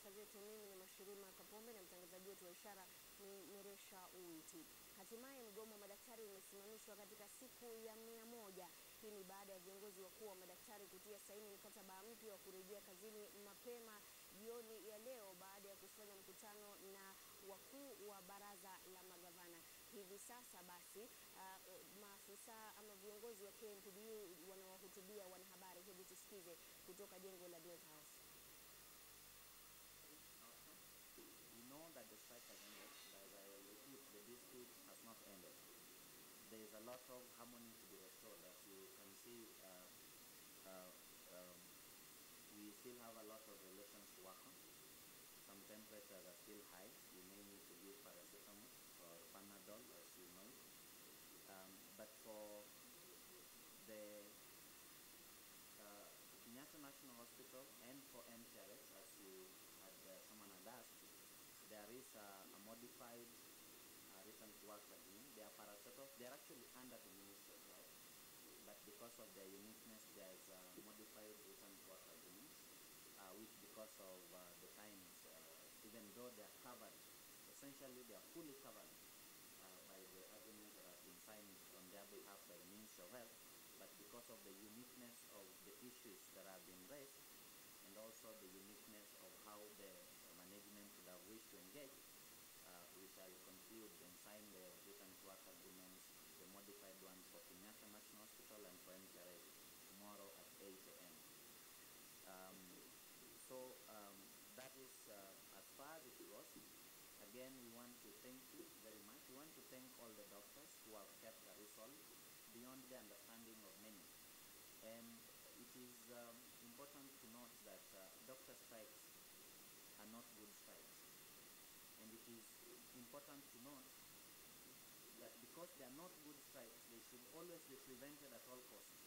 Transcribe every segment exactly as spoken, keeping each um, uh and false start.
zetu. Mimi ni Mashirima Kapombe na mtangazaji wetu wa ishara ni Miresha Uwiti. Hatimaye mgomo wa madaktari umesimamishwa katika siku ya mia moja. Hii ni baada ya viongozi wakuu wa madaktari kutia saini mkataba mpya wa kurejea kazini mapema jioni ya leo baada ya kufanya mkutano na wakuu wa baraza la magavana. Hivi sasa basi uh, maafisa ama viongozi wa K M P D U wanawahutubia wanahabari. Hebu tusikize kutoka jengo la News House. We know that the strike has ended, but as I will repeat, the dispute has not ended. There is a lot of harmony to be restored. As you can see, uh, uh, um, we still have a lot of relations to work on. Some temperatures are still high. You may need to give paracetamol or Panadol, as you know. Um, but for the uh, Kenyatta National Hospital and for M T R X, as you had uh, someone had asked, there is a, a modified uh, return to work agreement. They are paracetamol. They are actually under the Ministry of Health, but because of their uniqueness, there is a modified return to work agreement, uh, which because of uh, the times, uh, even though they are covered, essentially they are fully covered uh, by the agreement that has been signed on their behalf by the Ministry of Health, but because of the uniqueness of the issues that have been raised, and also the uniqueness of how the management would have wished to engage, uh, we shall conclude and sign the return to work agreements, the modified ones for Kenyatta National Hospital and for M T R X tomorrow at eight A M Um, so um, that is uh, as far as it goes. Again, we want to thank you very much. We want to thank all the doctors who have kept the resolve beyond the understanding of many. And it is um, important to note that uh, doctor strikes are not good strikes. And it is important to note that because they are not good strikes, they should always be prevented at all costs.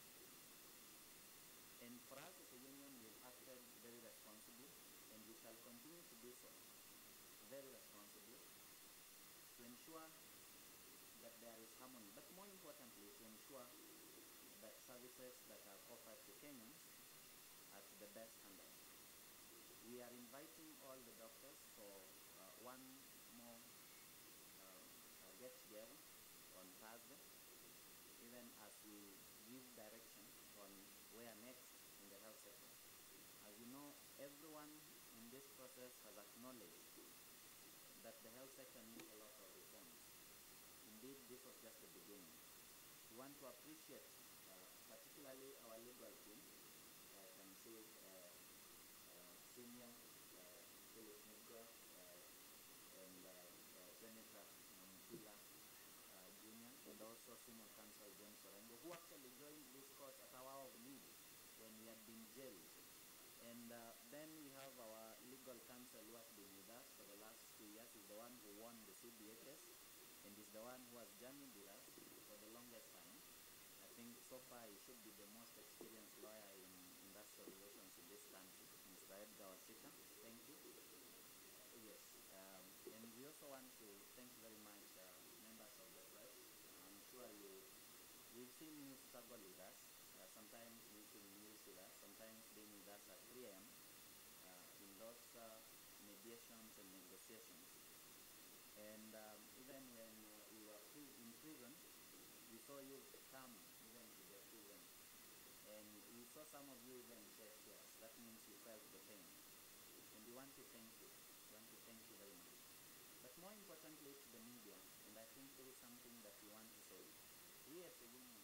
And for us as a union, we have acted very responsibly, and we shall continue to do so very responsibly to ensure that there is harmony, but more importantly, to ensure that services that are offered to Kenyans are to the best standard. We are inviting all the doctors for uh, one more uh, uh, get together on Thursday, even as we give direction on where next in the health sector. As you know, everyone in this process has acknowledged that the health sector needs a lot of reforms. Indeed, this was just the beginning. We want to appreciate uh, particularly our legal team. I can see uh, uh, Senior uh, Philip Mugwa uh, and uh, uh, Senator Mutula uh, Junior and also Senior Counsel James Orengo, who actually joined this court at our hour of need when we had been jailed. And uh, then we have our legal counsel who has been with us for the last two years. He's the one who won the C B A case, and he's the one who has journeyed with us for the longest time. I think so far he should be the most experienced lawyer in industrial relations in this country, Mister Edgar Washika. Thank you. Uh, yes, um, and we also want to thank very much uh, members of the press. I'm sure you, we've seen you struggle with us. Uh, sometimes making meals with us, sometimes being with us at three A M Uh, in those uh, mediations and negotiations. And um, even when uh, we were in prison, we saw you come even to the prison. And we saw some of you even shed tears. That means you felt the pain. And we want to thank you. We want to thank you very much. But more importantly to the media, and I think there is something that we want to say. We as a union,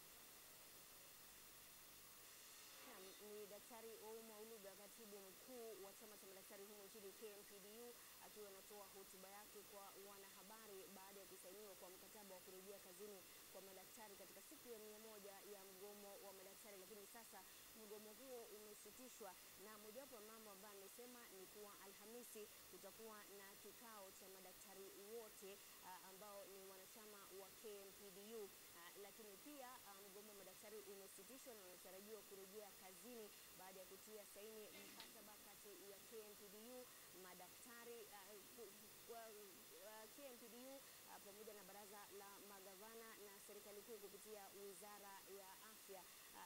ni Daktari Ouma Oluga, katibu mkuu wa chama cha madaktari humu nchini K M P D U, akiwa anatoa hotuba yake kwa wanahabari baada ya kusainiwa kwa mkataba wa kurejea kazini kwa madaktari katika siku ya mia moja ya mgomo wa madaktari. Lakini sasa mgomo huo umesitishwa, na mojawapo ya mambo ambayo amesema ni kuwa Alhamisi kutakuwa na kikao cha madaktari wote uh, ambao ni wanachama wa K M P D U. Uh, lakini pia uh, mgomo wa madaktari umesitishwa na unatarajiwa kurejea kazini baada ya kutia saini mkataba kati ya K M P D U, madaktari uh, uh, K M P D U uh, pamoja na baraza la magavana na serikali kuu kupitia Wizara ya Afya. Uh,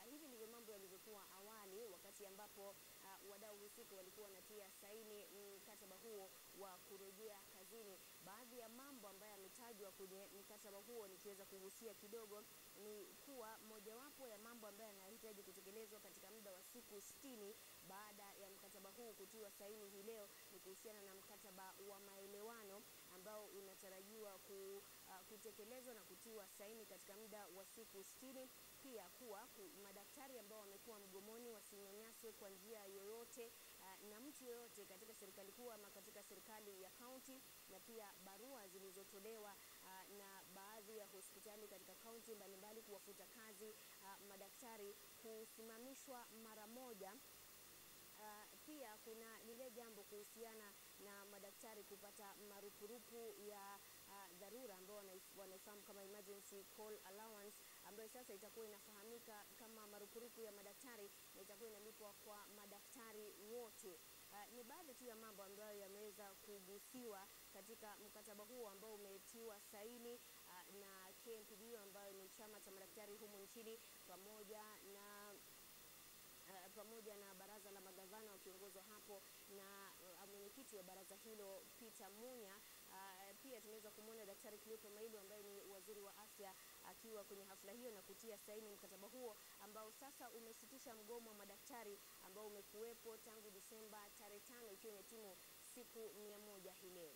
Uh, hivi ndivyo mambo yalivyokuwa awali, wakati ambapo uh, wadau husika walikuwa wanatia saini mkataba huo wa kurejea kazini. Baadhi ya mambo ambayo yametajwa kwenye mkataba huo nikiweza kugusia kidogo ni kuwa mojawapo ya mambo ambayo yanahitaji kutekelezwa katika muda wa siku sitini baada ya mkataba huu kutiwa saini hii leo ni kuhusiana na mkataba wa maelewano ambao unatarajiwa ku, uh, kutekelezwa na kutiwa saini katika muda wa siku sitini. Pia kuwa ku, madaktari ambao wamekuwa mgomoni wasinyanyaswe kwa njia yoyote uh, na mtu yoyote katika serikali kuu ama katika serikali ya kaunti, na pia barua zilizotolewa uh, na baadhi ya hospitali katika kaunti mbalimbali kuwafuta kazi uh, madaktari kusimamishwa mara moja. Uh, pia kuna lile jambo kuhusiana na madaktari kupata marupurupu ya uh, dharura ambao wanaifahamu kama emergency call allowance, ambayo sasa itakuwa inafahamika kama marupurupu ya madaktari na itakuwa inalipwa kwa madaktari wote. Uh, ni baadhi tu ya mambo ambayo yameweza kugusiwa katika mkataba huo ambao umetiwa saini uh, na K M P D U ambayo ni chama cha madaktari humu nchini, pamoja na Uh, pamoja na baraza la magavana wakiongozwa hapo na uh, mwenyekiti wa baraza hilo Peter Munya. Uh, pia tumeweza kumuona Daktari Cleopa Mailu ambaye ni waziri wa afya akiwa uh, kwenye hafla hiyo na kutia saini mkataba huo ambao sasa umesitisha mgomo wa madaktari ambao umekuwepo tangu Disemba tarehe tano, ikiwa imetimu siku mia moja hii leo.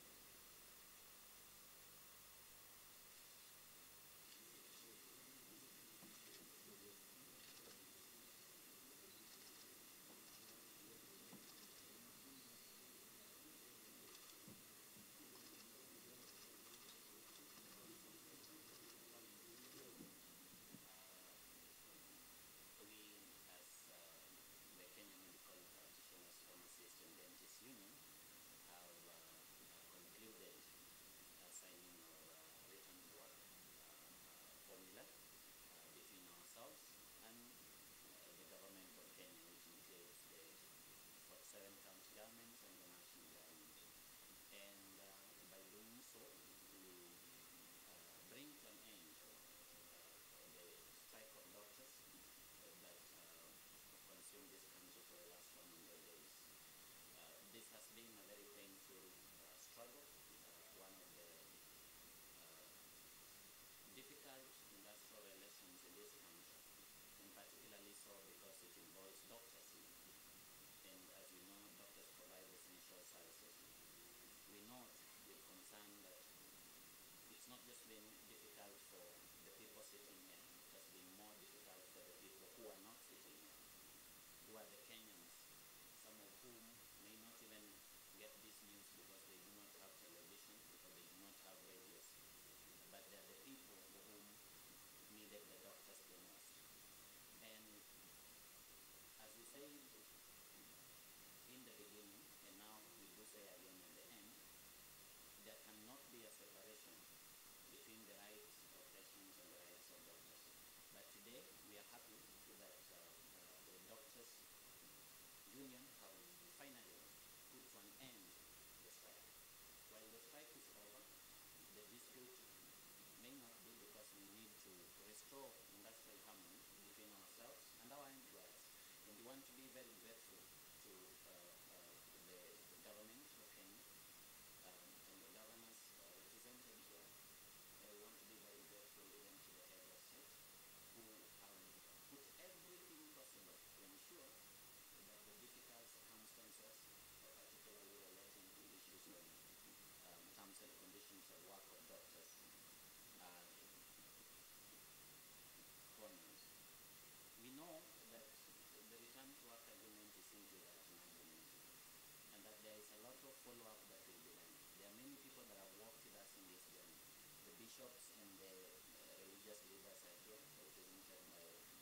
bishops and the uh, religious leaders are here, represented by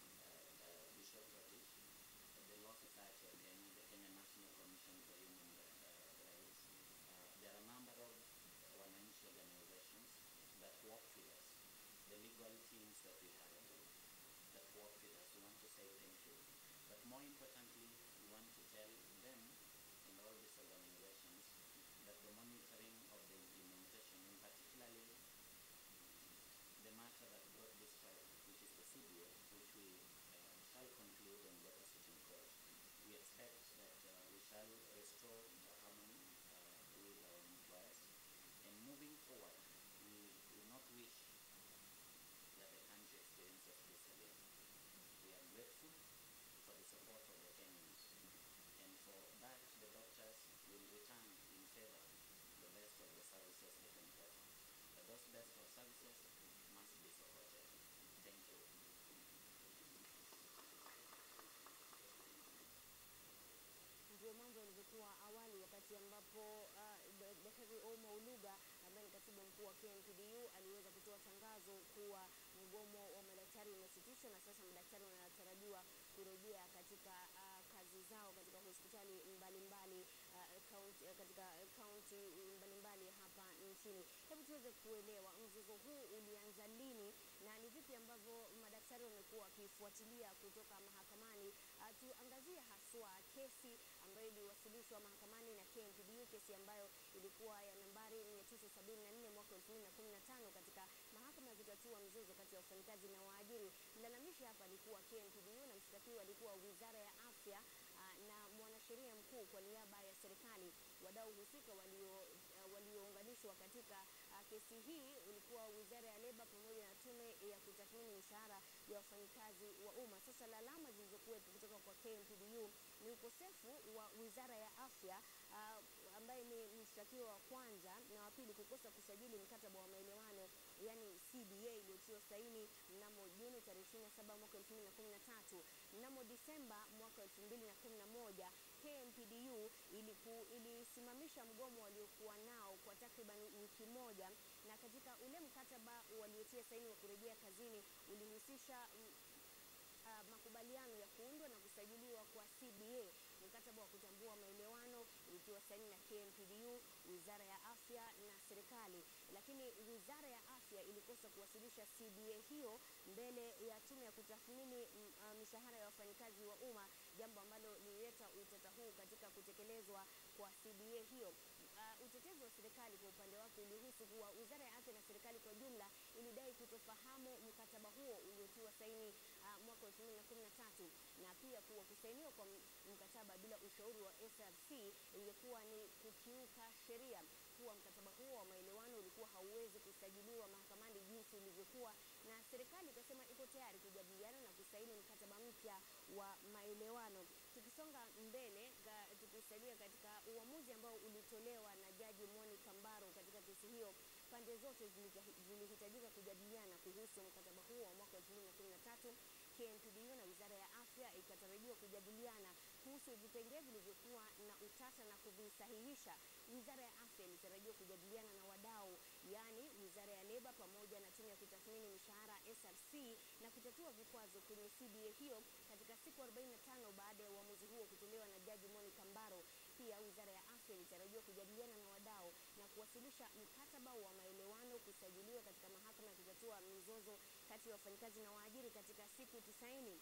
uh, uh, Bishop Ratish, the Law Society of Kenya, the Kenya National Commission for Human uh, Rights. Uh, there are a number of wananchi organizations that work with us, the legal teams that we have that work with us. We want to say thank you. But more importantly, we want to tell them and all these organizations that the monitoring of the implementation, and particularly the matter that brought this strike, which is the C B A, which we uh, shall services given person. But those best of services must be supported. Thank you. Ndio mambo yalivyokuwa awali wakati ambapo uh, Daktari Ouma Oluga ambaye ni katibu mkuu wa K M P D U aliweza kutoa tangazo kuwa mgomo wa madaktari umesitishwa na sasa madaktari wanatarajiwa kurejea katika uh, kazi zao katika hospitali mbalimbali uh, county, uh, katika kaunti mbalimbali hapa nchini. Hebu tuweze kuelewa mzozo huu ulianza lini na ni vipi ambavyo madaktari wamekuwa wakifuatilia kutoka mahakamani. Uh, tuangazie haswa kesi ambayo iliwasilishwa mahakamani na K M P D U, kesi ambayo ilikuwa ya nambari mia tisa sabini na nne mwaka elfu mbili na kumi na tano katika mahakama ya kutatua mzozo kati ya wafanyikazi na waajiri. Mlalamishi hapa alikuwa K M P D U na mshtakiwa alikuwa Wizara ya Afya uh, na mwanasheria mkuu kwa niaba ya serikali. Wadau husika walio uh, waliounganishwa katika uh, kesi hii ulikuwa Wizara ya Leba pamoja na tume ya kutathmini mishahara ya wafanyikazi wa umma. Sasa lalama zilizokuwepo kutoka kwa K M P D U ni ukosefu wa Wizara ya Afya uh, ambaye ni mshtakiwa wa kwanza na wa pili kukosa kusajili mkataba wa maelewano yani C B A iliyotiwa saini mnamo Juni tarehe ishirini na saba mwaka elfu mbili na kumi na tatu. Mnamo Disemba mwaka elfu mbili na kumi na moja K M P D U iliku, ilisimamisha mgomo waliokuwa nao kwa takriban wiki moja, na katika ule mkataba waliotia saini wa kurejea kazini ulihusisha mm, Uh, makubaliano ya kuundwa na kusajiliwa kwa C B A, mkataba wa kutambua maelewano ilitiwa saini na K M P D U, Wizara ya Afya na serikali. Lakini Wizara ya Afya ilikosa kuwasilisha C B A hiyo mbele ya tume ya kutathmini uh, mishahara ya wafanyikazi wa umma, jambo ambalo lilileta utata huu katika kutekelezwa kwa C B A hiyo. Uh, utetezi wa serikali kwa upande wake ulihusu kuwa Wizara ya Afya na serikali kwa jumla ilidai kutofahamu mkataba huo uliotiwa saini uh, mwaka elfu mbili na kumi na tatu, na pia kuwa kusainiwa kwa mkataba bila ushauri wa S R C ingekuwa ni kukiuka sheria, kuwa mkataba huo wa maelewano ulikuwa hauwezi kusajiliwa mahakamani jinsi ulivyokuwa, na serikali ikasema iko tayari kujadiliana na kusaini mkataba mpya wa maelewano. Tukisonga mbele, tukisalia katika uamuzi ambao ulitolewa na Jaji Monica Mbaro katika kesi hiyo, pande zote zilihitajika kujadiliana kuhusu mkataba huo wa mwaka elfu mbili na kumi na tatu. K M P D U na Wizara ya Afya ikatarajiwa kujadiliana kuhusu vipengele vilivyokuwa na utata na kuvisahihisha. Wizara ya Afya ilitarajiwa kujadiliana na wadau, yani Wizara ya Leba pamoja na tume ya kutathmini mishahara S R C na kutatua vikwazo kwenye C B A hiyo katika siku arobaini na tano baada ya uamuzi huo kutolewa na Jaji Monica Mbaro. Pia Wizara ya Afya ilitarajiwa kujadiliana na wadau na kuwasilisha mkataba wa maelewano kusajiliwa katika mahakama ya kutatua mizozo kati ya wafanyikazi na waajiri katika siku tisaini.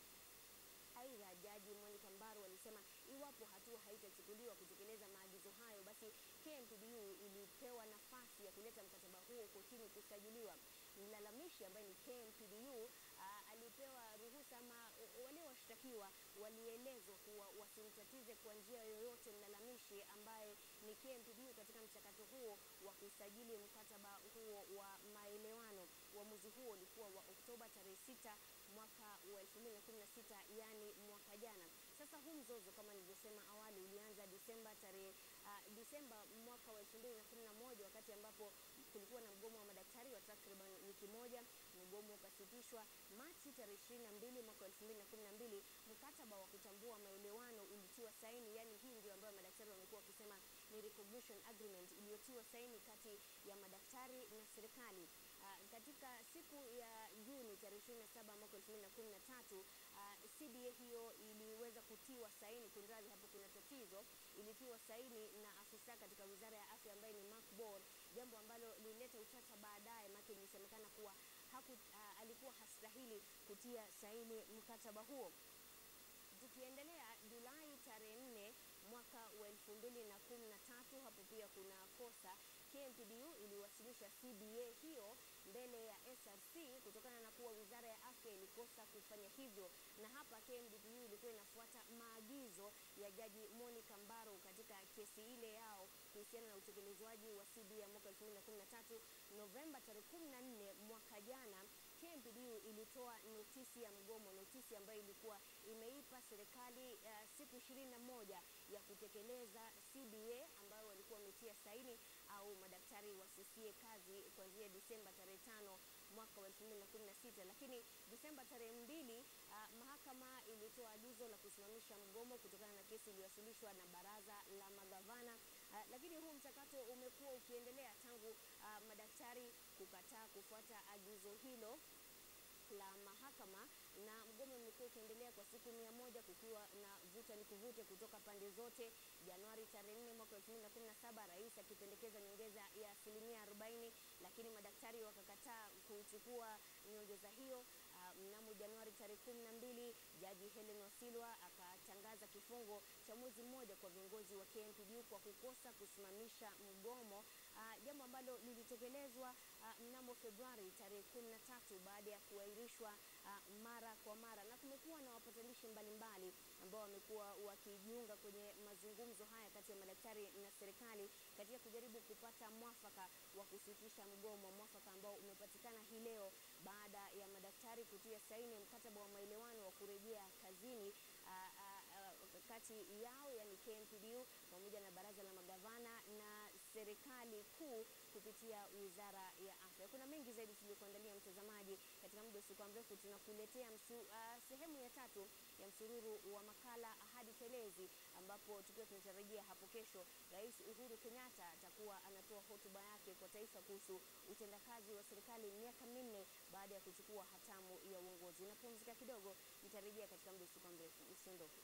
Aidha, Jaji Monica Mbaro alisema iwapo hatua haitachukuliwa kutekeleza maagizo hayo, basi K M P D U ilipewa nafasi ya kuleta mkataba huo kotini kusajiliwa. Mlalamishi ambaye ni K M P D U uh, alipewa ruhusa, ama wale washtakiwa walielezwa kuwa wasimtatize kwa njia yoyote mlalamishi ambaye ni K M P D U katika mchakato huo wa kusajili mkataba huo wa maelewano. Uamuzi huo ulikuwa wa Oktoba tarehe sita mwaka wa elfu mbili na kumi na sita, yani mwaka jana. Sasa huu mzozo kama nilivyosema awali ulianza Disemba tarehe uh, Disemba mwaka wa elfu mbili na kumi na moja wakati ambapo kulikuwa na mgomo wa madaktari wa takriban wiki moja. Mgomo ukasitishwa Machi tarehe ishirini na mbili mwaka elfu mbili na kumi na mbili. Mkataba wa kutambua maelewano ulitiwa saini, yani hii ndio ambayo madaktari wamekuwa wakisema ni recognition agreement, iliyotiwa saini kati ya madaktari na serikali. Uh, katika siku ya Juni tarehe ishirini na saba mwaka elfu mbili na kumi na tatu uh, C B A hiyo iliweza kutiwa saini. Kunradhi, hapo kuna tatizo, ilitiwa saini na afisa katika Wizara ya Afya ambaye ni Mark Bor, jambo ambalo lilileta utata baadaye, maana ilisemekana kuwa haku, uh, alikuwa hastahili kutia saini mkataba huo. Tukiendelea, Julai tarehe nne mwaka wa elfu mbili na kumi na tatu, hapo pia kuna kosa. K M P D U iliwasilisha C B A hiyo mbele ya S R C kutokana na kuwa Wizara ya Afya ilikosa kufanya hivyo, na hapa K M P D U ilikuwa inafuata maagizo ya Jaji Monica Mbaro katika kesi ile yao kuhusiana na utekelezwaji wa C B A ya mwaka elfu mbili na kumi na tatu. Novemba tarehe kumi na nne mwaka jana, K M P D U ilitoa notisi ya mgomo, notisi ambayo ilikuwa imeipa serikali uh, siku ishirini na moja ya kutekeleza C B A ambayo walikuwa wametia saini au madaktari wasisie kazi kuanzia Disemba tarehe tano mwaka wa elfu mbili na kumi na sita, lakini Disemba tarehe mbili uh, mahakama ilitoa agizo la kusimamisha mgomo kutokana na kesi iliyowasilishwa na baraza la magavana. Uh, lakini huu mchakato umekuwa ukiendelea tangu uh, madaktari kukataa kufuata agizo hilo la mahakama, na mgomo umekuwa ukiendelea kwa siku mia moja kukiwa na vuta ni kuvute kutoka pande zote. Januari tarehe nne mwaka elfu mbili na kumi na saba rais akipendekeza nyongeza ya asilimia arobaini, lakini madaktari wakakataa kuchukua nyongeza hiyo. Uh, mnamo Januari tarehe kumi na mbili Jaji Helen Wasilwa akatangaza kifungo cha mwezi mmoja kwa viongozi wa K M P D U kwa kukosa kusimamisha mgomo, uh, jambo ambalo lilitekelezwa uh, mnamo Februari tarehe kumi na tatu baada ya kuahirishwa uh, mara kwa mara, na kumekuwa na wapatanishi mbalimbali ambao wamekuwa wakijiunga kwenye mazungumzo haya kati ya madaktari na serikali katika kujaribu kupata mwafaka wa kusitisha mgomo, mwafaka ambao umepatikana hii leo baada ya madaktari kutia saini mkataba wa maelewano wa kurejea kazini uh, uh, uh, kati yao, yani K M P D U pamoja na baraza la magavana na serikali kuu kupitia Wizara ya Afya. Kuna mengi zaidi tuliokuandalia mtazamaji. Katika muda usio mrefu tunakuletea msu, uh, sehemu ya tatu ya msururu wa makala Ahadi Telezi, ambapo tukiwa tunatarajia hapo kesho Rais Uhuru Kenyatta atakuwa anatoa hotuba yake kwa taifa kuhusu utendakazi wa serikali miaka minne baada ya kuchukua hatamu ya uongozi. Napumzika kidogo, nitarejea katika muda usio mrefu. Usiondoke.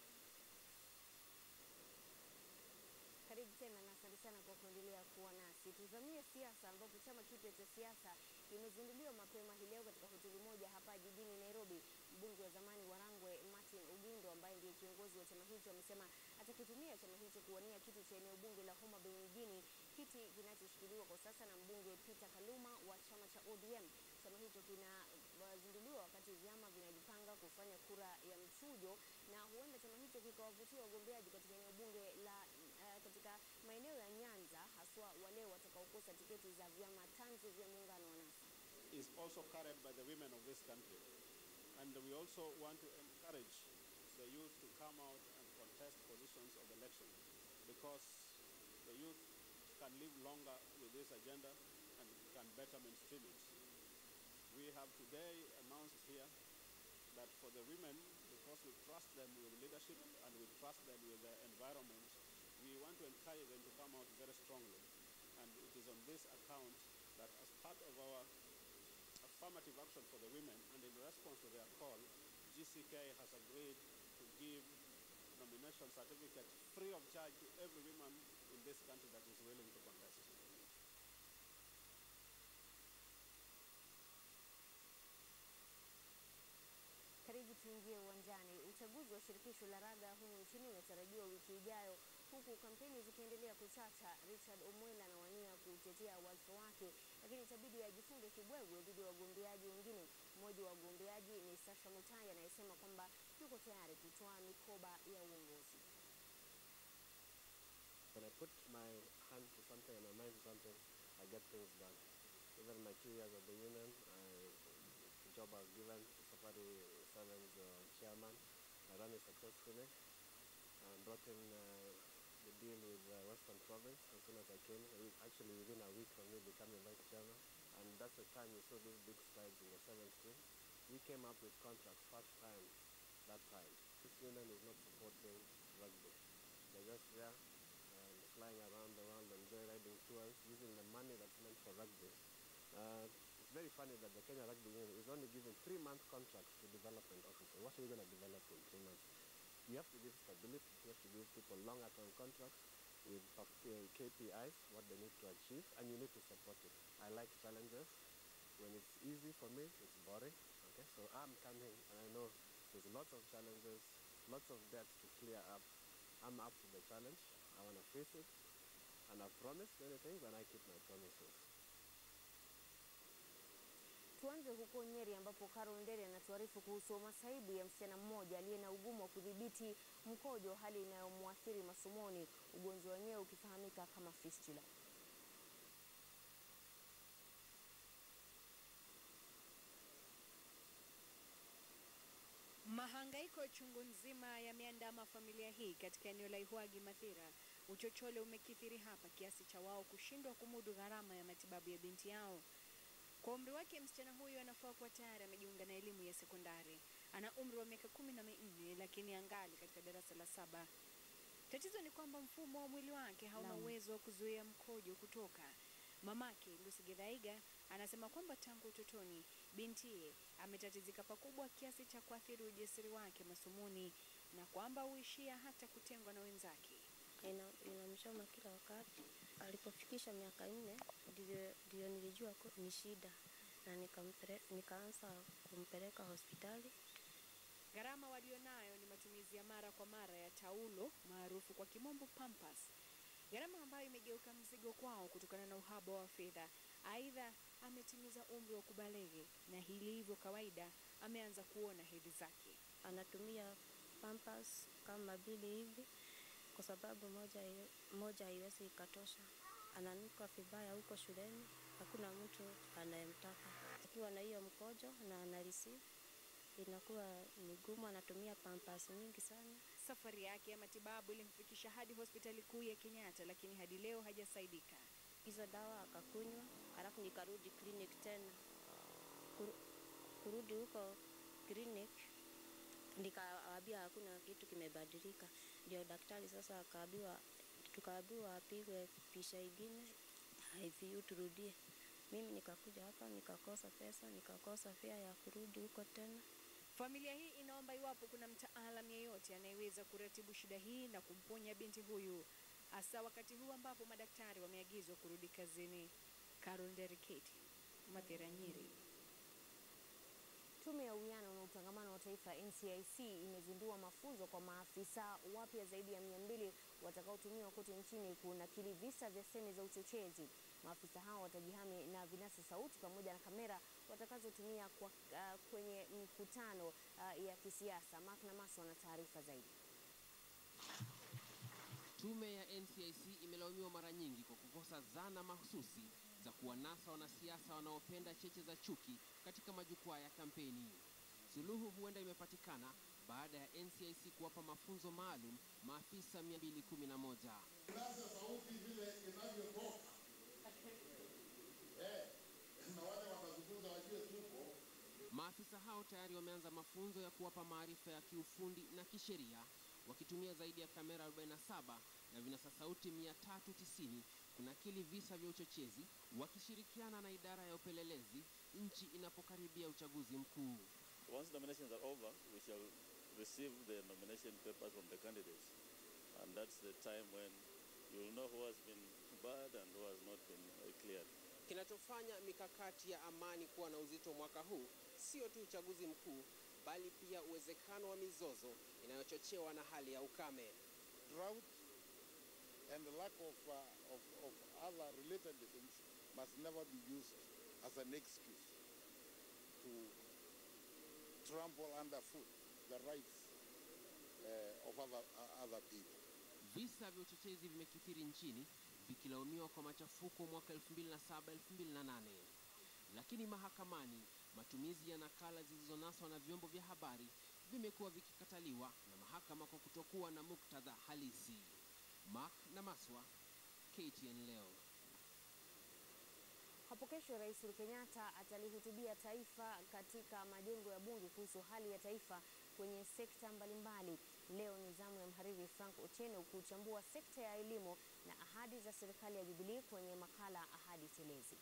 Karibu tena na asante sana kwa kuendelea kuwa nasi. Tuzamie siasa, ambapo chama kipya cha siasa kimezinduliwa mapema hii leo katika hoteli moja hapa jijini Nairobi. Mbunge wa zamani wa Rangwe Martin Ogindo, ambaye ndiye kiongozi wa chama hicho, amesema atakitumia chama hicho kuwania kiti cha eneo bunge la Homa Bay mjini, kiti kinachoshikiliwa kwa sasa na mbunge Peter Kaluma wa chama cha O D M. Chama hicho kinazinduliwa wakati vyama vinajipanga kufanya kura ya mchujo, na huenda chama hicho kikawavutia wagombeaji katika eneo bunge la uh, katika maeneo ya Nyanza, haswa wale watakaokosa tiketi za vyama tanzu vya muungano wa NASA. Is also carried by the women of this country, and we also want to encourage the youth to come out and contest positions of election, because the youth can live longer with this agenda and can better mainstream it. We have today announced here that for the women, because we trust them with leadership and we trust them with the environment, we want to encourage them to come out very strongly. And it is on this account that, as part of our affirmative action for the women and in response to their call, G C K has agreed to give nomination certificate free of charge to every woman in this country that is willing to contest. Karibu tuingie uwanjani. Uchaguzi wa shirikisho la raga humu nchini unatarajiwa wiki ijayo, huku kampeni zikiendelea kuchacha. Richard Omwela anawania kutetea wadhifa wake, lakini itabidi ajifunge kibwebwe dhidi ya wagombeaji wengine. Mmoja wa wagombeaji ni Sasha Mutai, anayesema kwamba yuko tayari kutoa mikoba ya uongozi. When I put my hand to something and my mind to something, I get things done. Even my two years at the union, I, the job I was given, Safari Sevens uh, chairman, I ran it successfully and brought in uh, the deal with uh, Western Province as soon as I came, actually within a week of me becoming vice chairman. And that's the time we saw these big strides in the sevens team. We came up with contracts first time that time. This union is not supporting rugby. They're just there and flying around the world and joyriding tours using the money that's meant for rugby. Uh, it's very funny that the Kenya Rugby Union is only giving three-month contracts to development officers. What are you going to develop in three months? You have to give stability. You have to give people longer-term contracts with K P Is, what they need to achieve, and you need to support it. I like challenges. When it's easy for me, it's boring. Okay, so I'm coming, and I know there's lots of challenges, lots of debts to clear up. I'm up to the challenge. I want to face it, and I've promised many things, and I keep my promises. Tuanze huko Nyeri, ambapo Carol Ndere anatuarifu kuhusu masaibu ya msichana mmoja aliye na ugumu wa kudhibiti mkojo, hali inayomwathiri masomoni, ugonjwa wenyewe ukifahamika kama fistula. Mahangaiko chungu nzima yameandama familia hii katika eneo la Ihwagi Mathira, Uchochole umekithiri hapa kiasi cha wao kushindwa kumudu gharama ya matibabu ya binti yao. Kwa umri wake, msichana huyu anafaa kuwa tayari amejiunga na elimu ya sekondari. Ana umri wa miaka kumi na minne lakini angali katika darasa la saba. Tatizo ni kwamba mfumo wa mwili wake hauna uwezo wa kuzuia mkojo kutoka. Mamake Lucy Githaiga anasema kwamba tangu utotoni bintiye ametatizika pakubwa kiasi cha kuathiri ujasiri wake masomoni na kwamba huishia hata kutengwa na wenzake. Ina inamchoma kila wakati. Alipofikisha miaka nne ndio ndio nilijua ni shida na nikampeleka nikaanza kumpeleka hospitali. Gharama walionayo ni matumizi ya mara kwa mara ya taulo maarufu kwa kimombo pampers. Gharama ambayo imegeuka mzigo kwao kutokana na uhaba wa fedha. Aidha, ametimiza umri wa kubalege na hili hivyo kawaida ameanza kuona hedhi zake. Anatumia pampers kama mbili hivi kwa sababu moja moja haiwezi ikatosha. Ananuka vibaya huko shuleni, hakuna mtu anayemtaka. Akiwa na hiyo mkojo na analisi inakuwa ni gumu, anatumia pampers nyingi sana. Safari yake ya matibabu ilimfikisha hadi hospitali kuu ya Kenyatta lakini hadi leo hajasaidika. Hizo dawa akakunywa, halafu nikarudi clinic tena. Kur, kurudi huko clinic nikawaambia hakuna kitu kimebadilika. Ndio daktari sasa akaambiwa tukaambiwa apigwe pisha ingine I V U turudie. Mimi nikakuja hapa nikakosa pesa, nikakosa fare ya kurudi huko tena. Familia hii inaomba iwapo kuna mtaalamu yeyote anayeweza kuratibu shida hii na kumponya binti huyu, hasa wakati huu ambapo madaktari wameagizwa kurudi kazini. Carol Deriketi, Mathira, Nyeri. Tume ya Uwiano na Utangamano wa Taifa N C I C imezindua mafunzo kwa maafisa wapya zaidi ya mia mbili watakaotumiwa kote nchini kunakili visa vya semi za uchochezi. Maafisa hao watajihami na vinasa sauti pamoja na kamera watakazotumia kwa, uh, kwenye mikutano uh, ya kisiasa. Mark Namaso ana taarifa zaidi. Tume ya N C I C imelaumiwa mara nyingi kwa kukosa zana mahususi za kuwanasa wanasiasa wanaopenda cheche za chuki katika majukwaa ya kampeni. Suluhu huenda imepatikana baada ya N C I C kuwapa mafunzo maalum maafisa mia mbili kumi na moja. Vinasa sauti vile inavyotoka. Eh, na wale watazungumza wajue tuko. Maafisa hao tayari wameanza mafunzo ya kuwapa maarifa ya kiufundi na kisheria, wakitumia zaidi ya kamera arobaini na saba na vinasa sauti mia tatu tisini kunakili visa vya uchochezi, wakishirikiana na idara ya upelelezi nchi inapokaribia uchaguzi mkuu. Once nominations are over, we shall receive the nomination papers from the candidates, and that's the time when you will know who has been barred and who has not been uh, cleared. Kinachofanya mikakati ya amani kuwa na uzito mwaka huu sio tu uchaguzi mkuu, bali pia uwezekano wa mizozo inayochochewa na hali ya ukame. Drought and the lack of, uh, of, of other related things must never be used as an excuse to trample underfoot the rights uh, of other, uh, other people. Visa vya uchochezi vimekithiri nchini vikilaumiwa kwa machafuko mwaka elfu mbili na saba elfu mbili na nane. Lakini mahakamani, matumizi ya nakala zilizonaswa na vyombo vya habari vimekuwa vikikataliwa na mahakama kwa kutokuwa na muktadha halisi. Mark Namaswa, K T N leo. Hapo kesho Rais Uhuru Kenyatta atalihutubia taifa katika majengo ya bunge kuhusu hali ya taifa kwenye sekta mbalimbali. Leo ni zamu ya mhariri Frank Otieno kuchambua sekta ya elimu na ahadi za serikali ya Jubilee kwenye makala Ahadi Telezi.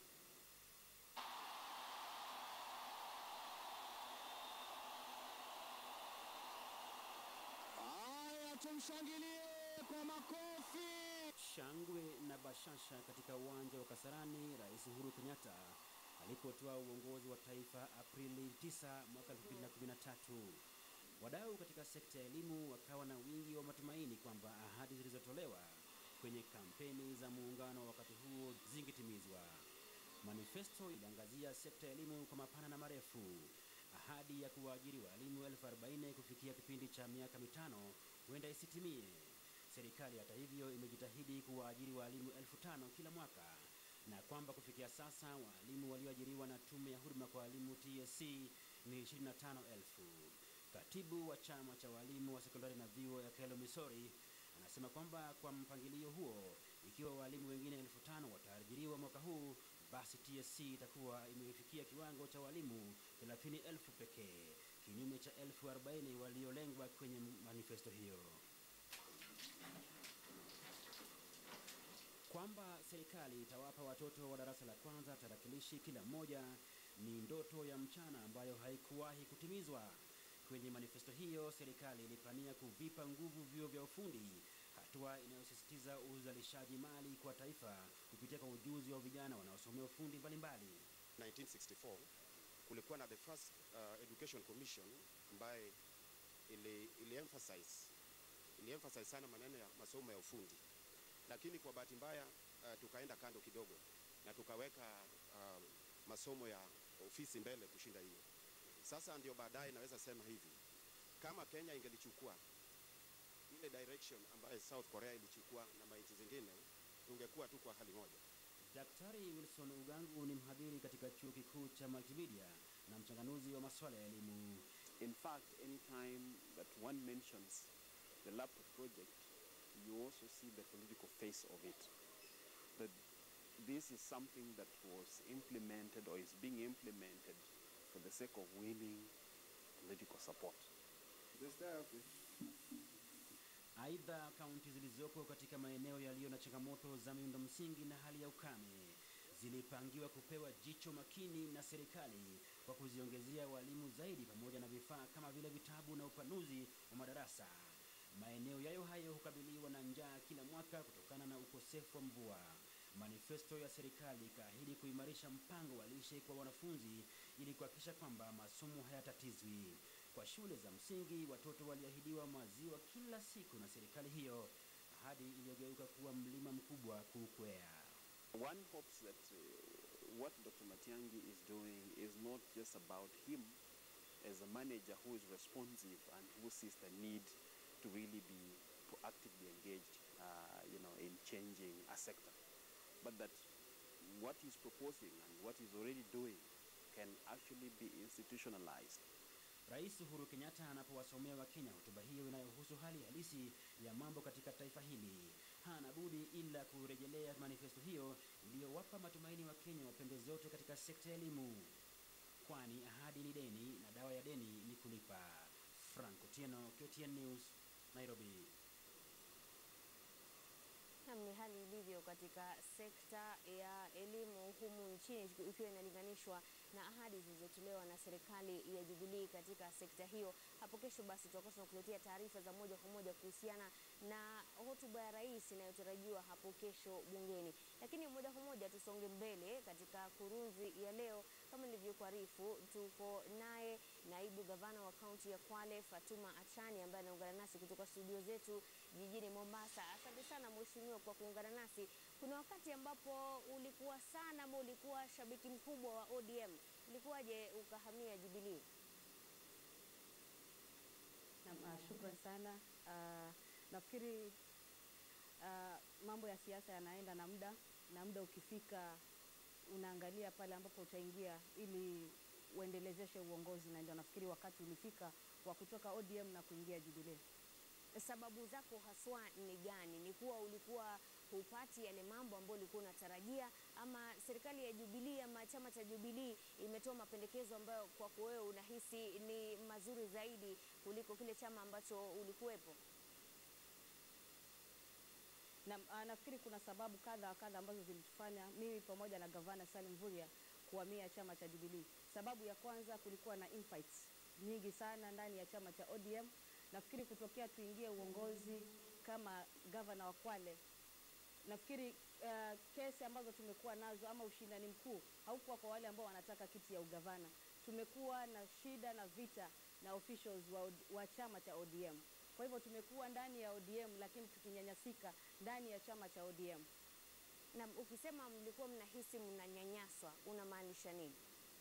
Haya, tumshangilie kwa makofi. Shangwe na bashasha katika uwanja wa Kasarani Rais Uhuru Kenyatta alipotoa uongozi wa taifa Aprili tisa mwaka elfu mbili na kumi na tatu. Wadau katika sekta ya elimu wakawa na wingi wa matumaini kwamba ahadi zilizotolewa kwenye kampeni za muungano wakati huo zingetimizwa. Manifesto iliangazia sekta ya elimu kwa mapana na marefu. Ahadi ya kuwaajiri walimu elfu arobaini kufikia kipindi cha miaka mitano huenda isitimie. Serikali hata hivyo imejitahidi kuwaajiri walimu elfu tano kila mwaka, na kwamba kufikia sasa walimu walioajiriwa na tume ya huduma kwa walimu T S C ni ishirini na tano elfu. Katibu wa chama cha walimu wa sekondari na vyuo ya Kelo Misori anasema kwamba kwa mpangilio huo, ikiwa walimu wengine elfu tano wataajiriwa mwaka huu, basi T S C itakuwa imefikia kiwango cha walimu thelathini elfu pekee, kinyume cha elfu arobaini waliolengwa kwenye manifesto hiyo. Kwamba serikali itawapa watoto wa darasa la kwanza tarakilishi kila mmoja ni ndoto ya mchana ambayo haikuwahi kutimizwa. Kwenye manifesto hiyo, serikali ilipania kuvipa nguvu vyuo vya ufundi, hatua inayosisitiza uzalishaji mali kwa taifa kupitia kwa ujuzi wa vijana wanaosomea ufundi mbalimbali. nineteen sixty-four kulikuwa na the first uh, education commission ambaye ili, ili emphasize ili emphasize sana maneno ya masomo ya ufundi, lakini kwa bahati mbaya uh, tukaenda kando kidogo na tukaweka uh, masomo ya ofisi mbele kushinda hiyo. Sasa ndio baadaye naweza sema hivi, kama Kenya ingelichukua ile direction ambayo South Korea ilichukua na maiti zingine, tungekuwa tu kwa hali moja. Daktari Wilson Ugangu ni mhadhiri katika chuo kikuu cha Multimedia na mchanganuzi wa masuala ya elimu. In fact, anytime that one mentions the laptop project, you also see the political face of it. That this is something that was implemented or is being implemented for the sake of winning political support. Aidha, kaunti zilizoko katika maeneo yaliyo na changamoto za miundo msingi na hali ya ukame zilipangiwa kupewa jicho makini na serikali kwa kuziongezea walimu zaidi pamoja na vifaa kama vile vitabu na upanuzi wa madarasa. Maeneo yayo hayo hukabiliwa na njaa kila mwaka kutokana na ukosefu wa mvua. Manifesto ya serikali ikaahidi kuimarisha mpango wa lishe kwa wanafunzi ili kuhakikisha kwamba masomo hayatatizwi. Kwa shule za msingi, watoto waliahidiwa maziwa kila siku na serikali hiyo, ahadi iliyogeuka kuwa mlima mkubwa kuukwea. One hopes that uh, what Doctor Matiang'i is doing is not just about him as a manager who is responsive and who sees the need to really be proactively engaged, uh, you know, in changing a sector, but that what he's proposing and what he's already doing can actually be institutionalized. Rais Uhuru Kenyatta anapowasomea Wakenya hotuba hiyo inayohusu hali halisi ya mambo katika taifa hili, hana budi ila kurejelea manifesto hiyo iliyowapa matumaini Wakenya wa pembe zote katika sekta ya elimu. Kwani ahadi ni deni na dawa ya deni ni kulipa. Frank Otieno, K T N News, Nairobi. Na ni hali ilivyo katika sekta ya elimu humu nchini ikiwa inalinganishwa na ahadi zilizotolewa na serikali ya Jubilee katika sekta hiyo. Hapo kesho basi tutakuwa tunakuletea taarifa za moja kwa moja kuhusiana na hotuba ya rais inayotarajiwa hapo kesho bungeni. Lakini moja kwa moja tusonge mbele katika kurunzi ya leo. Kama nilivyokuarifu, tuko naye naibu gavana wa kaunti ya Kwale Fatuma Achani ambaye anaungana nasi kutoka studio zetu jijini Mombasa. Asante sana mheshimiwa kwa kuungana nasi. Kuna wakati ambapo ulikuwa sana ama ulikuwa shabiki mkubwa wa O D M. Ulikuwaje ukahamia Jubilee? Na uh, shukrani sana. Uh, nafikiri uh, mambo ya siasa yanaenda na muda, na muda ukifika unaangalia pale ambapo utaingia ili uendelezeshe uongozi, na ndio nafikiri wakati ulifika wa kutoka O D M na kuingia Jubilee. Sababu zako haswa ni gani? Ni kuwa ulikuwa hupati yale mambo ambayo ulikuwa unatarajia, ama serikali ya Jubilee ama chama cha Jubilee imetoa mapendekezo ambayo kwako wewe unahisi ni mazuri zaidi kuliko kile chama ambacho ulikuwepo? Na uh, nafikiri kuna sababu kadha kadha ambazo zilitufanya mimi pamoja na gavana Salim Mvurya kuhamia chama cha Jubilee. Sababu ya kwanza, kulikuwa na infights nyingi sana ndani ya chama cha O D M. Nafikiri kutokea tuingie uongozi kama gavana wa Kwale, nafikiri uh, kesi ambazo tumekuwa nazo ama ushindani mkuu haukuwa kwa wale ambao wanataka kiti ya ugavana. Tumekuwa na shida na vita na officials wa, wa chama cha O D M. Kwa hivyo tumekuwa ndani ya O D M lakini tukinyanyasika ndani ya chama cha O D M. Na ukisema mlikuwa mnahisi mnanyanyaswa, unamaanisha nini?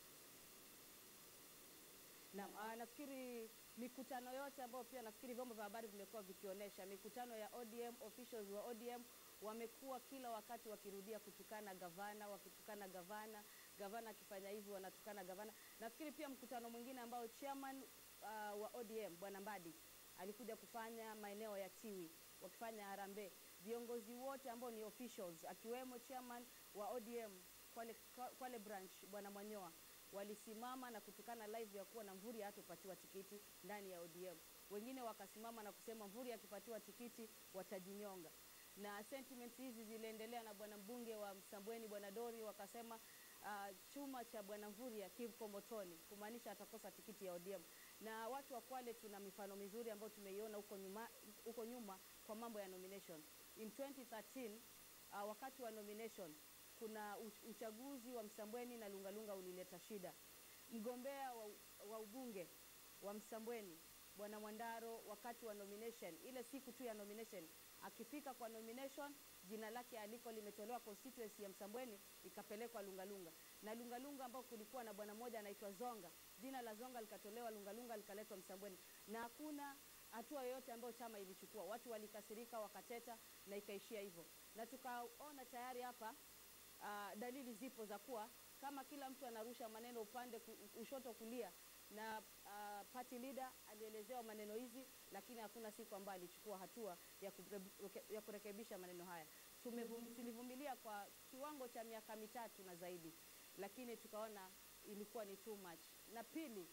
Na uh, nafikiri mikutano yote ambayo pia nafikiri vyombo vya habari vimekuwa vikionyesha, mikutano ya O D M, officials wa O D M wamekuwa kila wakati wakirudia kutukana gavana, wakitukana gavana, gavana akifanya hivi wanatukana gavana. Nafikiri pia mkutano mwingine ambao chairman uh, wa O D M Bwana Mbadi alikuja kufanya maeneo ya Tiwi, wakifanya harambee. Viongozi wote ambao ni officials akiwemo chairman wa O D M Kwale, Kwale branch Bwana Mwanyoa walisimama na kutukana live ya kuwa na Mvurya hatupatiwa tikiti ndani ya O D M. Wengine wakasimama na kusema Mvurya akipatiwa tikiti watajinyonga. Na sentiments hizi ziliendelea na bwana mbunge wa Msambweni Bwana Dori wakasema uh, chuma cha bwana Mvurya kiko motoni, kumaanisha atakosa tikiti ya O D M. Na watu wa Kwale tuna mifano mizuri ambayo tumeiona huko nyuma, huko nyuma kwa mambo ya nomination. In twenty thirteen uh, wakati wa nomination kuna uchaguzi wa Msambweni na Lungalunga ulileta shida. Mgombea wa, wa ubunge wa Msambweni Bwana Mwandaro wakati wa nomination, ile siku tu ya nomination, akifika kwa nomination jina lake aliko limetolewa constituency ya Msambweni ikapelekwa Lungalunga. Na Lungalunga ambao kulikuwa na bwana mmoja anaitwa Zonga, jina la Zonga likatolewa Lungalunga likaletwa Msambweni. Na hakuna hatua yoyote ambayo chama ilichukua. Watu walikasirika wakateta na ikaishia hivyo. Na tukaona tayari hapa uh, dalili zipo za kuwa kama kila mtu anarusha maneno upande ushoto kulia, na uh, party leader alielezewa maneno hizi, lakini hakuna siku ambayo alichukua hatua ya, ya kurekebisha maneno haya. Tulivumilia kwa kiwango cha miaka mitatu na zaidi, lakini tukaona ilikuwa ni too much. Na pili,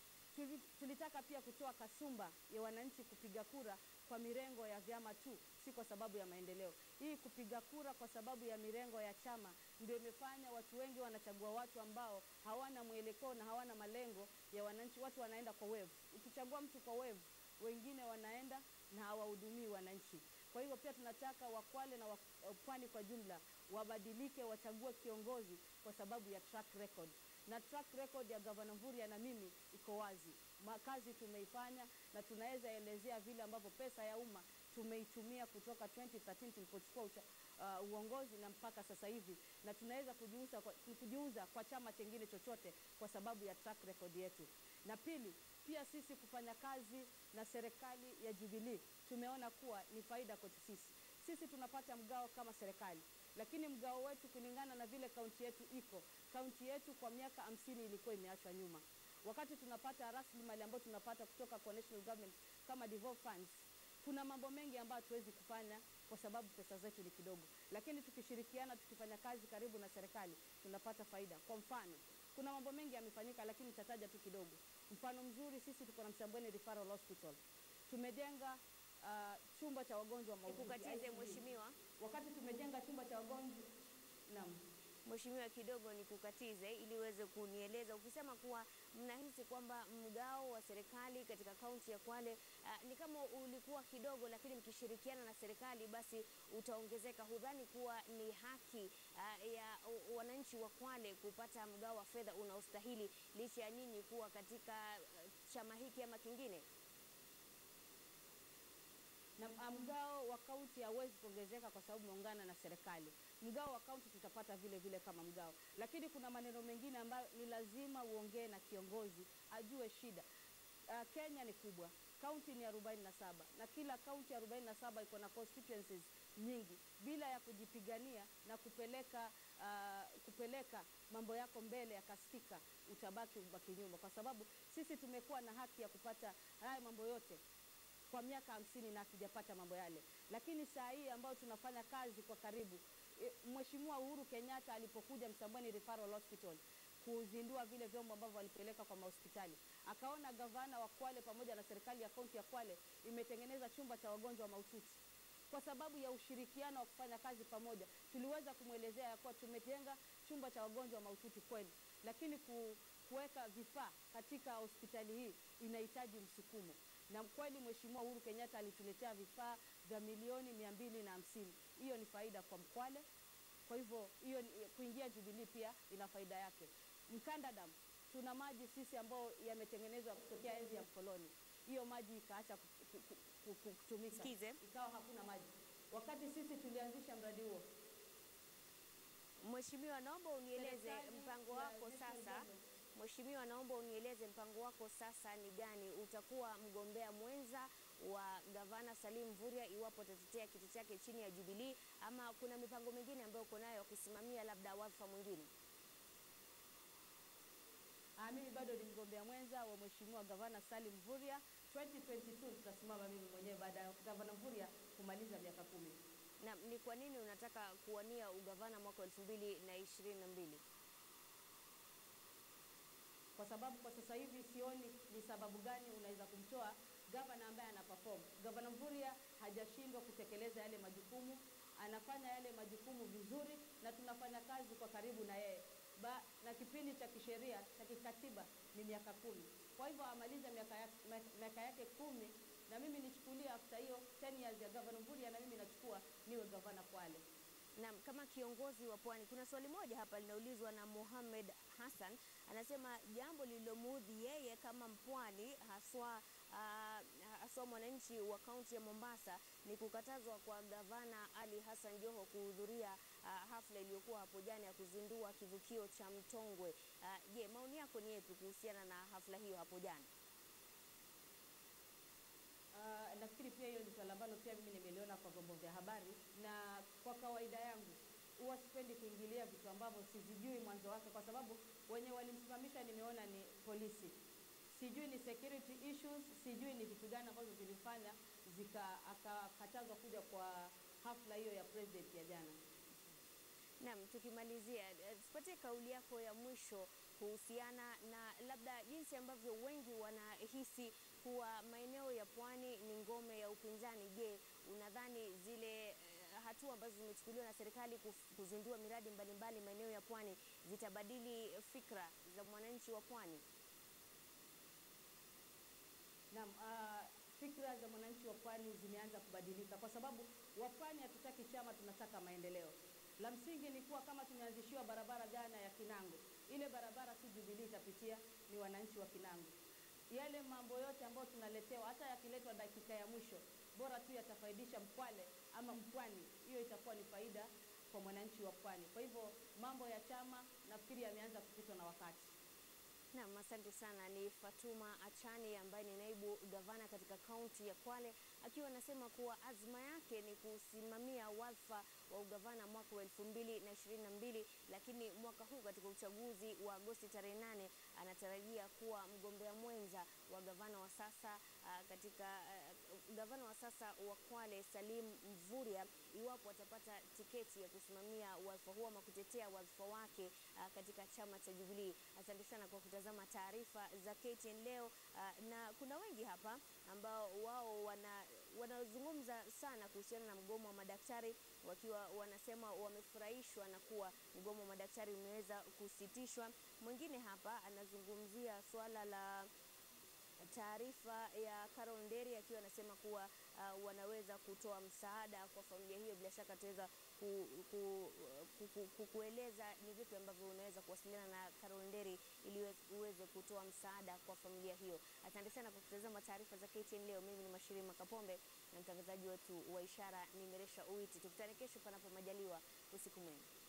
tulitaka pia kutoa kasumba ya wananchi kupiga kura kwa mirengo ya vyama tu, si kwa sababu ya maendeleo. Hii kupiga kura kwa sababu ya mirengo ya chama ndio imefanya watu wengi wanachagua watu ambao hawana mwelekeo na hawana malengo ya wananchi. Watu wanaenda kwa wave. Ukichagua mtu kwa wave, wengine wanaenda na hawahudumii wananchi. Kwa hivyo pia tunataka Wakwale na Pwani kwa jumla wabadilike, wachague kiongozi kwa sababu ya track record. Na track record ya Governor Mvurya na mimi iko wazi. Makazi tumeifanya na tunaweza elezea vile ambavyo pesa ya umma tumeitumia kutoka twenty thirteen tulipochukua uh, uongozi na mpaka sasa hivi, na tunaweza kujiuza kwa, kujiuza kwa chama chengine chochote kwa sababu ya track record yetu. Na pili, pia sisi kufanya kazi na serikali ya Jubilee tumeona kuwa ni faida kwetu sisi. Sisi tunapata mgao kama serikali, lakini mgao wetu kulingana na vile kaunti yetu iko, kaunti yetu kwa miaka hamsini ilikuwa imeachwa nyuma. Wakati tunapata rasilimali ambayo tunapata kutoka kwa national government kama devolved funds, kuna mambo mengi ambayo tuwezi kufanya kwa sababu pesa zetu ni kidogo, lakini tukishirikiana, tukifanya kazi karibu na serikali, tunapata faida. Kwa mfano, kuna mambo mengi yamefanyika, lakini nitataja tu kidogo. Mfano mzuri, sisi tuko na Msambweni Referral Hospital. Tumejenga uh, chumba cha wagonjwa mahututi. Nikukatize mheshimiwa. Wakati tumejenga chumba cha wagonjwa, naam. Mheshimiwa, kidogo nikukatize ili uweze kunieleza, ukisema kuwa mnahisi kwamba mgao wa serikali katika kaunti ya Kwale uh, ni kama ulikuwa kidogo, lakini mkishirikiana na serikali basi utaongezeka. Hudhani kuwa ni haki uh, ya uh, wananchi wa Kwale kupata mgao wa fedha unaostahili licha ya nyinyi kuwa katika uh, chama hiki ama kingine? Na mgao wa kaunti hauwezi kuongezeka kwa sababu muungana na serikali. Mgao wa kaunti tutapata vile vile kama mgao, lakini kuna maneno mengine ambayo ni lazima uongee na kiongozi ajue shida. Uh, Kenya ni kubwa, kaunti ni arobaini na saba na kila kaunti arobaini na saba iko na constituencies nyingi. Bila ya kujipigania na kupeleka uh, kupeleka mambo yako mbele yakasikika, utabaki ubaki nyuma, kwa sababu sisi tumekuwa na haki ya kupata haya mambo yote kwa miaka hamsini na hatujapata mambo yale. Lakini saa hii ambao tunafanya kazi kwa karibu, e, Mheshimiwa Uhuru Kenyatta alipokuja Msambweni Referral Hospital kuzindua vile vyombo ambavyo walipeleka kwa hospitali, akaona gavana wa Kwale pamoja na serikali ya kaunti ya Kwale imetengeneza chumba cha wagonjwa mahututi. Kwa sababu ya ushirikiano wa kufanya kazi pamoja, tuliweza kumwelezea ya kuwa tumejenga chumba cha wagonjwa mahututi kweli, lakini ku, kuweka vifaa katika hospitali hii inahitaji msukumo. Na kweli Mheshimiwa Uhuru Kenyatta alituletea vifaa vya milioni mia mbili na hamsini. Hiyo ni faida kwa Mkwale. Kwa hivyo hiyo kuingia Jubilee pia ina faida yake. Mkanda Dam, tuna maji sisi ambao yametengenezwa kutokea enzi ya mkoloni. Hiyo maji ikaacha kutumika. Sikize. Ikawa hakuna maji. Wakati sisi tulianzisha mradi huo. Mheshimiwa, naomba unieleze mpango wako sasa. Mheshimiwa, naomba unieleze mpango wako sasa ni gani? Utakuwa mgombea mwenza wa Gavana Salim Mvurya iwapo atatetea kiti chake chini ya Jubilee, ama kuna mipango mingine ambayo uko nayo kusimamia labda wadhifa mwingine? Ah, mimi bado ni mgombea mwenza wa Mheshimiwa Gavana Salim Mvurya. twenty twenty-two tutasimama mimi mwenyewe baada ya Gavana Mvurya kumaliza miaka kumi. Na ni kwa nini unataka kuwania ugavana mwaka elfu mbili na ishirini na mbili? Kwa sababu kwa sasa hivi sioni ni sababu gani unaweza kumtoa gavana ambaye ana perform. Gavana Mvurya hajashindwa kutekeleza yale majukumu, anafanya yale majukumu vizuri na tunafanya kazi kwa karibu na yeye. Ba, na kipindi cha kisheria cha kikatiba ni miaka kumi. Kwa hivyo amaliza miaka yake, miaka yake kumi na mimi nichukulie after hiyo ten years ya gavana Mvurya na mimi nachukua niwe gavana Kwale. Na kama kiongozi wa Pwani, kuna swali moja hapa linaulizwa na Mohamed Hassan, anasema jambo lililomuudhi yeye kama Mpwani haswa uh, haswa mwananchi wa kaunti ya Mombasa ni kukatazwa kwa gavana Ali Hassan Joho kuhudhuria uh, hafla iliyokuwa hapo jana ya kuzindua kivukio cha Mtongwe. Uh, je, maoni yako ni yapi kuhusiana na hafla hiyo hapo jana? Uh, nafikiri pia hiyo ni swala ambalo pia mimi nimeliona kwa vyombo vya habari, na kwa kawaida yangu huwa sipendi kuingilia vitu ambavyo sivijui mwanzo wake, kwa sababu wenye walimsimamisha nimeona ni polisi. Sijui ni security issues, sijui ni vitu gani ambazo zilifanya zika akakatazwa kuja kwa hafla hiyo ya president ya jana. Naam, tukimalizia, tupatie kauli yako ya mwisho kuhusiana na labda jinsi ambavyo wengi wanahisi kuwa maeneo ya Pwani ni ngome ya upinzani. Je, unadhani zile uh, hatua ambazo zimechukuliwa na serikali kuzindua miradi mbalimbali maeneo ya Pwani zitabadili fikra za mwananchi wa Pwani? Naam, uh, fikra za mwananchi wa Pwani zimeanza kubadilika kwa sababu Wapwani hatutaki chama, tunataka maendeleo. La msingi ni kuwa kama tumeanzishiwa barabara jana ya Kinango, ile barabara si Jubilee itapitia, ni wananchi wa Kinango. Yale mambo yote ambayo tunaletewa, hata yakiletwa dakika ya mwisho, bora tu yatafaidisha Mkwale ama Mpwani, hiyo itakuwa ni faida kwa mwananchi wa Pwani. Kwa hivyo mambo ya chama nafikiri yameanza kupitwa na wakati. Naam, asante sana. Ni Fatuma Achani ambaye ni naibu gavana katika kaunti ya Kwale, akiwa anasema kuwa azma yake ni kusimamia wadhifa wa ugavana mwaka wa elfu mbili na ishirini na mbili, lakini mwaka huu katika uchaguzi wa Agosti tarehe nane anatarajia kuwa mgombea mwenza wa gavana wa sasa uh, katika uh, gavana wa sasa wa Kwale Salim Mvurya, iwapo atapata tiketi ya kusimamia wadhifa huo ama kutetea wadhifa wake uh, katika chama cha Jubilee. Asante sana kwa kutazama taarifa za K T N leo. Uh, na kuna wengi hapa ambao wao wana wanazungumza sana kuhusiana na mgomo wa madaktari, wakiwa wanasema wamefurahishwa na kuwa mgomo wa madaktari umeweza kusitishwa. Mwingine hapa anazungumzia swala la taarifa ya Carol Nderi, akiwa anasema kuwa uh, wanaweza kutoa msaada kwa familia hiyo. Bila shaka tutaweza ku, ku, ku, ku, ku, kueleza ni vipi ambavyo unaweza kuwasiliana na Carol Nderi ili uweze kutoa msaada kwa familia hiyo. Asante sana kwa kutazama taarifa za K T N leo. Mimi ni Mashirima Kapombe na mtangazaji wetu wa ishara ni Meresha Uiti. Tukutane kesho panapo majaliwa. Usiku mwema.